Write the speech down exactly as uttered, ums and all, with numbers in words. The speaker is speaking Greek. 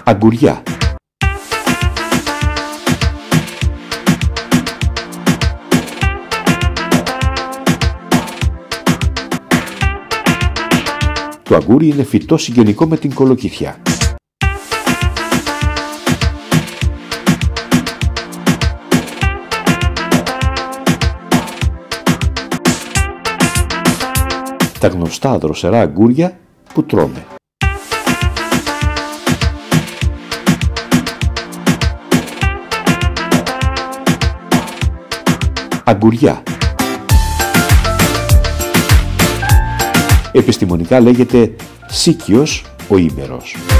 Αγκουριά. Το αγκούρι είναι φυτό συγγενικό με την κολοκυθιά. Τα γνωστά δροσερά αγκούρια που τρώμε. Αγκουριά. Επιστημονικά λέγεται σίκιος ο ήμερος.